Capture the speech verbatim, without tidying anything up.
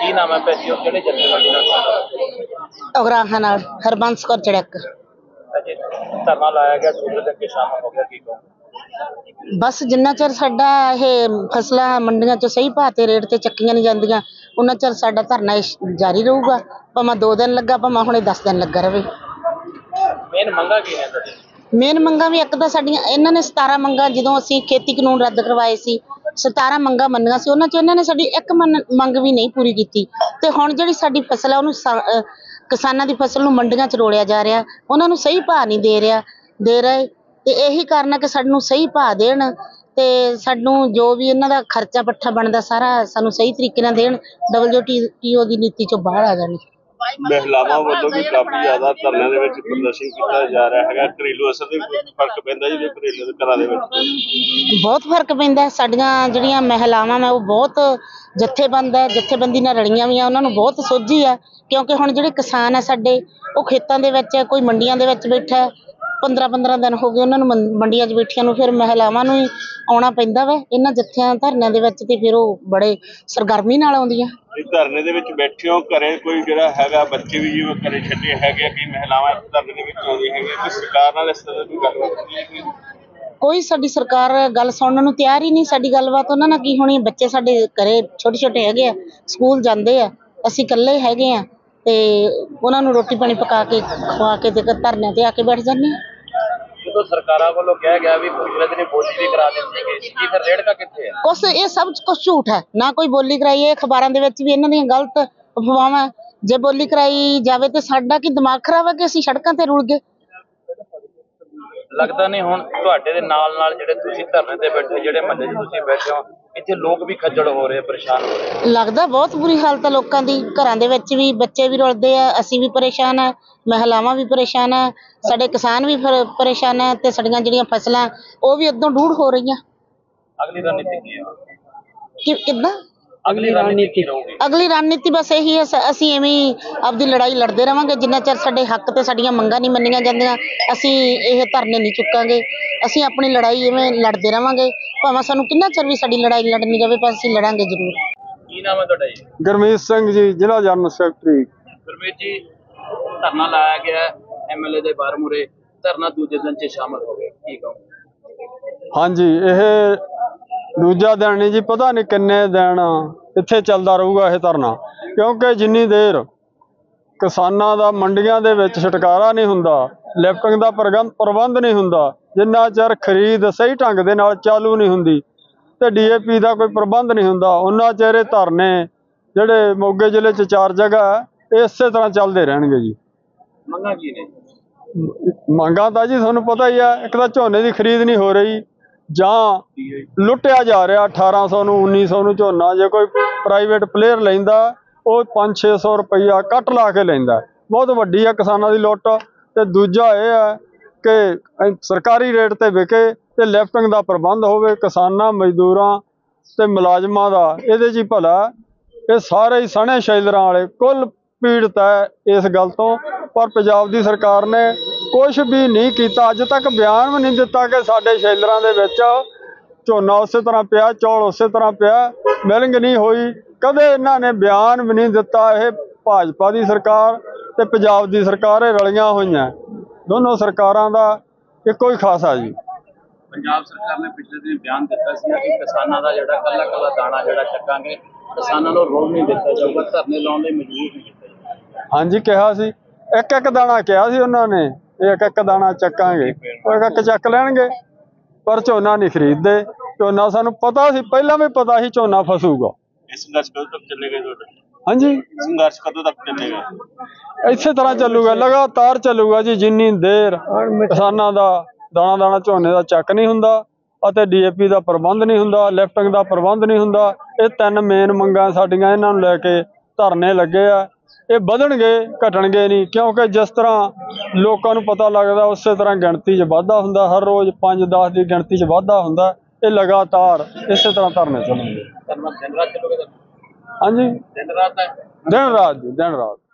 ਕੀ ਨਾਮ ਹੈ ਭੈਣ ਜੀ, ਉਹ ਕਿਹੜੇ ਜਥੇਬੰਦੀ ਨਾਲ ਸੰਬੰਧ? ਉਗਰਾਹਾਂ ਨਾਲ ਹਰਬੰਸ ਕੌਰ ਚੜਕ। ਅਜੇ ਧਰਨਾ ਲਾਇਆ ਗਿਆ, ਦੂਜੇ ਦਿਨ ਸ਼ਾਮ ਹੋ ਗਿਆ, ਕੀ ਕਹੋ? ਬਸ ਜਿੰਨਾ ਚਿਰ ਸਾਡਾ ਇਹ ਫਸਲਾਂ ਮੰਡੀਆਂ 'ਚ ਸਹੀ ਭਾਅ ਤੇ ਰੇਟ ਤੇ ਚੱਕੀਆਂ ਨਹੀਂ ਜਾਂਦੀਆਂ ਉਹਨਾਂ ਚਿਰ ਸਾਡਾ ਧਰਨਾ ਇਹ ਜਾਰੀ ਰਹੂਗਾ, ਭਾਵੇਂ ਦੋ ਦਿਨ ਲੱਗਾ ਭਾਵੇਂ ਹੁਣੇ ਦਸ ਦਿਨ ਲੱਗਾ ਰਵੇ। ਮੇਨ ਮੰਗਾਂ ਕੀ ਨੇ ਤੁਹਾਡੀ? ਮੇਨ ਮੰਗਾਂ ਵੀ ਇੱਕ ਤਾਂ ਸਾਡੀਆਂ ਇਹਨਾਂ ਨੇ ਸਤਾਰਾਂ ਮੰਗਾਂ, ਜਦੋਂ ਅਸੀਂ ਖੇਤੀ ਕਾਨੂੰਨ ਰੱਦ ਕਰਵਾਏ ਸੀ ਸਤਾਰਾਂ ਮੰਗਾਂ ਮੰਨੀਆਂ ਸੀ, ਉਹਨਾਂ 'ਚ ਇਹਨਾਂ ਨੇ ਸਾਡੀ ਇੱਕ ਮੰਨ ਮੰਗ ਵੀ ਨਹੀਂ ਪੂਰੀ ਕੀਤੀ। ਤੇ ਹੁਣ ਜਿਹੜੀ ਸਾਡੀ ਫਸਲ ਆ ਉਹਨੂੰ ਕਿਸਾਨਾਂ ਦੀ ਫਸਲ ਨੂੰ ਮੰਡੀਆਂ 'ਚ ਰੋਲਿਆ ਜਾ ਰਿਹਾ, ਉਹਨਾਂ ਨੂੰ ਸਹੀ ਭਾਅ ਨਹੀਂ ਦੇ ਰਿਹਾ ਦੇ ਰਹੇ ਤੇ ਇਹੀ ਕਾਰਨ ਹੈ ਕਿ ਸਾਨੂੰ ਸਹੀ ਭਾਅ ਦੇਣ ਤੇ ਸਾਨੂੰ ਜੋ ਵੀ ਇਹਨਾਂ ਦਾ ਖਰਚਾ ਪੱਠਾ ਬਣਦਾ ਸਾਰਾ ਸਾਨੂੰ ਸਹੀ ਤਰੀਕੇ ਨਾਲ ਦੇਣ, ਡਬਲਯੂ ਟੀ ਓ ਦੀ ਨੀਤੀ 'ਚੋਂ ਬਾਹਰ ਆ ਜਾਣ। ਮਹਿਲਾਵਾਂ ਵੱਲੋਂ ਵੀ ਕਾਫੀ ਜ਼ਿਆਦਾ ਧਰਨਿਆਂ ਦੇ ਵਿੱਚ ਪ੍ਰਦਰਸ਼ਨ ਕੀਤਾ ਜਾ ਰਿਹਾ ਹੈਗਾ, ਘਰੇਲੂ ਅਸਰ ਦੇ ਫਰਕ ਪੈਂਦਾ ਜੀ ਘਰੇਲੂ ਦੇ ਘਰਾਂ ਦੇ ਵਿੱਚ? ਬਹੁਤ ਫਰਕ ਪੈਂਦਾ। ਸਾਡੀਆਂ ਜਿਹੜੀਆਂ ਮਹਿਲਾਵਾਂ ਮੈਂ ਉਹ ਬਹੁਤ ਜਥੇਬੰਦ ਹੈ, ਜਥੇਬੰਦੀ ਨਾਲ ਰਲੀਆਂ ਵੀ ਆ, ਉਹਨਾਂ ਨੂੰ ਬਹੁਤ ਸੋਝੀ ਆ ਕਿਉਂਕਿ ਹੁਣ ਜਿਹੜੇ ਕਿਸਾਨ ਆ ਸਾਡੇ ਉਹ ਖੇਤਾਂ ਦੇ ਵਿੱਚ, ਕੋਈ ਮੰਡੀਆਂ ਦੇ ਵਿੱਚ ਬੈਠਾ, ਪੰਦਰਾਂ ਪੰਦਰਾਂ ਦਿਨ ਹੋ ਗਏ ਉਹਨਾਂ ਨੂੰ ਮੰਡੀਆਂ 'ਚ ਬੈਠੀਆਂ ਨੂੰ, ਫਿਰ ਮਹਿਲਾਵਾਂ ਨੂੰ ਹੀ ਆਉਣਾ ਪੈਂਦਾ ਵਾ ਇਹਨਾਂ ਜੱਥਿਆਂ ਧਰਨਿਆਂ ਦੇ ਵਿੱਚ ਤੇ ਫਿਰ ਉਹ ਬੜੇ ਸਰਗਰਮੀ ਨਾਲ ਆਉਂਦੀਆਂ। ਧਰਨੇ ਦੇ ਵਿੱਚ ਬੈਠੇ ਹੋ, ਘਰੇ ਕੋਈ ਜਿਹੜਾ ਹੈਗਾ ਬੱਚੇ ਵੀ ਜਿਵੇਂ ਘਰੇ ਛੱਡੇ ਹੈਗੇ ਆ, ਕਈ ਮਹਿਲਾਵਾਂ ਧਰਨੇ ਦੇ ਵਿੱਚ ਆਉਂਦੀਆਂ ਹੈਗੀਆਂ, ਕਿ ਸਰਕਾਰ ਨਾਲ ਇਸ ਤਰ੍ਹਾਂ ਦੀ ਗੱਲਬਾਤ ਹੁੰਦੀ ਹੈ? ਕੋਈ ਸਾਡੀ ਸਰਕਾਰ ਗੱਲ ਸੁਣਨ ਨੂੰ ਤਿਆਰ ਹੀ ਨਹੀਂ। ਸਾਡੀ ਗੱਲਬਾਤ ਉਹਨਾਂ ਨਾਲ ਕੀ ਹੋਣੀ? ਬੱਚੇ ਸਾਡੇ ਘਰੇ ਛੋਟੇ ਛੋਟੇ ਹੈਗੇ ਆ, ਸਕੂਲ ਜਾਂਦੇ ਆ, ਅਸੀਂ ਇਕੱਲੇ ਹੈਗੇ ਆ ਤੇ ਉਹਨਾਂ ਨੂੰ ਰੋਟੀ ਪਾਣੀ ਪਕਾ ਕੇ ਖਵਾ ਕੇ ਤੇ ਧਰਨਿਆਂ ਤੇ ਆ ਕੇ ਬੈਠ ਜਾਂਦੇ ਆ। ਜਦੋਂ ਸਰਕਾਰਾਂ ਵੱਲੋਂ ਕਿਹਾ ਗਿਆ ਵੀ ਪਿਛਲੇ ਦਿਨ ਬੋਲੀ ਵੀ ਕਰਾ ਦਿੱਤੀ ਗਈ ਸੀ, ਫਿਰ ਰੇੜਕਾ ਕਿੱਥੇ ਹੈ? ਕੁਛ ਇਹ ਸਭ ਕੁਛ ਝੂਠ ਹੈ, ਨਾ ਕੋਈ ਬੋਲੀ ਕਰਾਈ ਹੈ। ਅਖਬਾਰਾਂ ਦੇ ਵਿੱਚ ਵੀ ਇਹਨਾਂ ਦੀਆਂ ਗਲਤ ਅਫਵਾਹਾਂ, ਜੇ ਬੋਲੀ ਕਰਾਈ ਜਾਵੇ ਤੇ ਸਾਡਾ ਕੀ ਦਿਮਾਗ ਖਰਾਬ ਹੈ ਕਿ ਅਸੀਂ ਸੜਕਾਂ ਤੇ ਰੁਲ ਗਏ? ਲੱਗਦਾ ਨਹੀਂ ਹੁਣ ਤੁਹਾਡੇ ਦੇ ਨਾਲ ਨਾਲ ਜਿਹੜੇ ਤੁਸੀਂ ਧਰਨੇ ਤੇ ਬੈਠੇ, ਜਿਹੜੇ ਮਹੱਲੇ 'ਚ ਤੁਸੀਂ ਬੈਠੇ ਹੋ, ਇੱਥੇ ਲੋਕ ਵੀ ਖੱਜਲ ਹੋ ਰਹੇ, ਪਰੇਸ਼ਾਨ ਹੋ ਰਹੇ? ਲੱਗਦਾ ਬਹੁਤ ਬੁਰੀ ਹਾਲਤ ਹੈ ਲੋਕਾਂ ਦੀ, ਘਰਾਂ ਦੇ ਵਿੱਚ ਵੀ ਬੱਚੇ ਵੀ ਰੁਲਦੇ ਆ, ਅਸੀਂ ਵੀ ਪਰੇਸ਼ਾਨ ਆ, ਮਹਿਲਾਵਾਂ ਵੀ ਪਰੇਸ਼ਾਨ ਆ, ਸਾਡੇ ਕਿਸਾਨ ਵੀ ਪਰੇਸ਼ਾਨ ਆ ਤੇ ਸਾਡੀਆਂ ਜਿਹੜੀਆਂ ਫਸਲਾਂ ਉਹ ਵੀ ਅੱਧੋਂ ਡੂਢ ਹੋ ਰਹੀਆਂ। ਅਗਲੀ ਰਣਨੀਤੀ ਕੀ ਹੈ? ਕਿ ਕਿੱਦਾਂ ਅਗਲੀ ਰਣਨੀਤੀ ਰਹੂਗੀ? ਅਗਲੀ ਰਣਨੀਤੀ ਬਸ ਇਹੀ ਹੈ, ਅਸੀਂ ਐਵੇਂ ਹੀ ਆਪਦੀ ਲੜਾਈ ਲੜਦੇ ਰਵਾਂਗੇ ਜਿੰਨਾ ਚਿਰ ਸਾਡੇ ਹੱਕ ਤੇ ਸਾਡੀਆਂ ਮੰਗਾਂ ਨਹੀਂ ਮੰਨੀਆਂ ਜਾਂਦੀਆਂ, ਅਸੀਂ ਇਹ ਧਰਨੇ ਨਹੀਂ ਚੁੱਕਾਂਗੇ। ਅਸੀਂ ਆਪਣੀ ਲੜਾਈ ਐਵੇਂ ਲੜਦੇ ਰਵਾਂਗੇ, ਭਾਵੇਂ ਸਾਨੂੰ ਕਿੰਨਾ ਚਿਰ ਵੀ ਸਾਡੀ ਲੜਾਈ ਲੜਨੀ ਜਾਵੇ, ਪਰ ਅਸੀਂ ਲੜਾਂਗੇ ਜ਼ਰੂਰ। ਕੀ ਨਾਮ ਹੈ ਤੁਹਾਡਾ ਜੀ? ਗੁਰਮੀਤ ਸਿੰਘ ਜੀ, ਜ਼ਿਲ੍ਹਾ ਜਨਰਲ ਸੈਕਟਰੀ। ਗੁਰਮੀਤ ਜੀ, ਧਰਨਾ ਲਾਇਆ ਗਿਆ ਐਮ ਐਲ ਏ ਦੇ ਬਾਹਰ ਮੂਹਰੇ, ਧਰਨਾ ਦੂਜੇ ਦਿਨ 'ਚ ਸ਼ਾਮਲ ਹੋ ਗਿਆ, ਕੀ ਕਹੋ? ਹਾਂਜੀ, ਇਹ ਦੂਜਾ ਦਿਨ ਨਹੀਂ ਜੀ, ਪਤਾ ਨਹੀਂ ਕਿੰਨੇ ਦਿਨ ਇੱਥੇ ਚੱਲਦਾ ਰਹੂਗਾ ਇਹ ਧਰਨਾ, ਕਿਉਂਕਿ ਜਿੰਨੀ ਦੇਰ ਕਿਸਾਨਾਂ ਦਾ ਮੰਡੀਆਂ ਦੇ ਵਿੱਚ ਛੁਟਕਾਰਾ ਨਹੀਂ ਹੁੰਦਾ, ਲਿਫਟਿੰਗ ਦਾ ਪ੍ਰਬੰਧ ਨਹੀਂ ਹੁੰਦਾ, ਜਿੰਨਾ ਚਿਰ ਖਰੀਦ ਸਹੀ ਢੰਗ ਦੇ ਨਾਲ ਚਾਲੂ ਨਹੀਂ ਹੁੰਦੀ ਤੇ ਡੀ ਏ ਪੀ ਦਾ ਕੋਈ ਪ੍ਰਬੰਧ ਨਹੀਂ ਹੁੰਦਾ, ਉਹਨਾਂ ਚਿਰ ਇਹ ਧਰਨੇ ਜਿਹੜੇ ਮੋਗੇ ਜ਼ਿਲ੍ਹੇ 'ਚ ਚਾਰ ਜਗ੍ਹਾ ਇਸੇ ਤਰ੍ਹਾਂ ਚੱਲਦੇ ਰਹਿਣਗੇ ਜੀ। ਮੰਗਾਂ ਕੀ ਨੇ? ਮੰਗਾਂ ਤਾਂ ਜੀ ਤੁਹਾਨੂੰ ਪਤਾ ਹੀ ਆ, ਇੱਕ ਤਾਂ ਝੋਨੇ ਦੀ ਖਰੀਦ ਨਹੀਂ ਹੋ ਰਹੀ, ਜਾਂ ਲੁੱਟਿਆ ਜਾ ਰਿਹਾ ਅਠਾਰਾਂ ਸੌ ਨੂੰ ਉੱਨੀ ਸੌ ਨੂੰ ਝੋਨਾ, ਜੇ ਕੋਈ ਪ੍ਰਾਈਵੇਟ ਪਲੇਅਰ ਲੈਂਦਾ ਉਹ ਪੰਜ ਛੇ ਸੌ ਰੁਪਈਆ ਕੱਟ ਲਾ ਕੇ ਲੈਂਦਾ, ਬਹੁਤ ਵੱਡੀ ਆ ਕਿਸਾਨਾਂ ਦੀ ਲੁੱਟ। ਤੇ ਦੂਜਾ ਇਹ ਹੈ ਕਿ ਸਰਕਾਰੀ ਰੇਟ ਤੇ ਵਿਕੇ ਤੇ ਲਿਫਟਿੰਗ ਦਾ ਪ੍ਰਬੰਧ ਹੋਵੇ, ਕਿਸਾਨਾਂ ਮਜ਼ਦੂਰਾਂ ਤੇ ਮੁਲਾਜ਼ਮਾਂ ਦਾ ਇਹਦੇ 'ਚ ਹੀ ਭਲਾ। ਇਹ ਸਾਰੇ ਹੀ ਸਣੇ ਸ਼ੈਲਰਾਂ ਵਾਲੇ ਕੁੱਲ ਪੀੜਤ ਹੈ ਇਸ ਗੱਲ ਤੋਂ, ਪਰ ਪੰਜਾਬ ਦੀ ਸਰਕਾਰ ਨੇ ਕੁਛ ਵੀ ਨਹੀਂ ਕੀਤਾ, ਅੱਜ ਤੱਕ ਬਿਆਨ ਵੀ ਨਹੀਂ ਦਿੱਤਾ ਕਿ ਸਾਡੇ ਸ਼ੈਲਰਾਂ ਦੇ ਵਿੱਚ ਝੋਨਾ ਉਸੇ ਤਰ੍ਹਾਂ ਪਿਆ, ਚੌਲ ਉਸੇ ਤਰ੍ਹਾਂ ਪਿਆ, ਮਿਲਿੰਗ ਨਹੀਂ ਹੋਈ, ਕਦੇ ਇਹਨਾਂ ਨੇ ਬਿਆਨ ਵੀ ਨਹੀਂ ਦਿੱਤਾ। ਇਹ ਭਾਜਪਾ ਦੀ ਸਰਕਾਰ ਤੇ ਪੰਜਾਬ ਦੀ ਸਰਕਾਰ ਇਹ ਰਲੀਆਂ ਹੋਈਆਂ, ਦੋਨੋਂ ਸਰਕਾਰਾਂ ਦਾ ਇੱਕੋ ਹੀ ਖਾਸਾ ਜੀ। ਪੰਜਾਬ ਸਰਕਾਰ ਨੇ ਪਿਛਲੇ ਦਿਨ ਬਿਆਨ ਦਿੱਤਾ ਸੀ ਕਿ ਕਿਸਾਨਾਂ ਦਾ ਜਿਹੜਾ ਕੱਲਾ ਕੱਲਾ ਦਾਣਾ ਜਿਹੜਾ ਚੱਕਾਂਗੇ, ਕਿਸਾਨਾਂ ਨੂੰ ਰੋਲ ਨਹੀਂ ਦਿੱਤਾ ਜਾਊਗਾ, ਧਰਨੇ ਲਾਉਣ ਲਈ ਮਜਬੂਰ ਨਹੀਂ ਕੀਤਾ ਜਾਊਗਾ। ਹਾਂਜੀ, ਕਿਹਾ ਸੀ, ਇੱਕ ਇੱਕ ਦਾਣਾ ਕਿਹਾ ਸੀ ਉਹਨਾਂ ਨੇ, ਇੱਕ ਇੱਕ ਦਾਣਾ ਚੱਕਾਂਗੇ, ਉਹ ਇੱਕ ਇੱਕ ਚੱਕ ਲੈਣਗੇ, ਪਰ ਝੋਨਾ ਨਹੀਂ ਖਰੀਦਦੇ। ਝੋਨਾ ਸਾਨੂੰ ਪਤਾ ਸੀ, ਪਹਿਲਾਂ ਵੀ ਪਤਾ ਸੀ ਝੋਨਾ ਫਸੂਗਾ। ਇਸ ਸੰਘਰਸ਼ ਕਦੋਂ ਤੱਕ ਚੱਲੇਗਾ ਤੁਹਾਡਾ? ਹਾਂਜੀ, ਸੰਘਰਸ਼ ਕਦੋਂ ਤੱਕ ਚੱਲੇਗਾ? ਇਸੇ ਤਰ੍ਹਾਂ ਚੱਲੂਗਾ, ਲਗਾਤਾਰ ਚੱਲੂਗਾ ਜੀ, ਜਿੰਨੀ ਦੇਰ ਕਿਸਾਨਾਂ ਦਾ ਦਾਣਾ ਦਾਣਾ ਝੋਨੇ ਦਾ ਚੱਕ ਨਹੀਂ ਹੁੰਦਾ ਅਤੇ ਡੀ ਏ ਪੀ ਦਾ ਪ੍ਰਬੰਧ ਨਹੀਂ ਹੁੰਦਾ, ਲਿਫਟਿੰਗ ਦਾ ਪ੍ਰਬੰਧ ਨਹੀਂ ਹੁੰਦਾ। ਇਹ ਤਿੰਨ ਮੇਨ ਮੰਗਾਂ ਸਾਡੀਆਂ, ਇਹਨਾਂ ਨੂੰ ਲੈ ਕੇ ਧਰਨੇ ਲੱਗੇ ਆ। ਇਹ ਵਧਣਗੇ, ਘਟਣਗੇ ਨਹੀਂ, ਕਿਉਂਕਿ ਜਿਸ ਤਰ੍ਹਾਂ ਲੋਕਾਂ ਨੂੰ ਪਤਾ ਲੱਗਦਾ ਉਸੇ ਤਰ੍ਹਾਂ ਗਿਣਤੀ 'ਚ ਵਾਧਾ ਹੁੰਦਾ, ਹਰ ਰੋਜ਼ ਪੰਜ ਦਸ ਦੀ ਗਿਣਤੀ 'ਚ ਵਾਧਾ ਹੁੰਦਾ। ਇਹ ਲਗਾਤਾਰ ਇਸੇ ਤਰ੍ਹਾਂ ਧਰਨੇ ਚੱਲਣਗੇ। ਦਿਨ ਰਾਤ ਚੱਲੂਗਾ? ਹਾਂਜੀ, ਦਿਨ ਰਾਤ ਹੈ? ਦਿਨ ਰਾਤ ਜੀ, ਦਿਨ ਰਾਤ।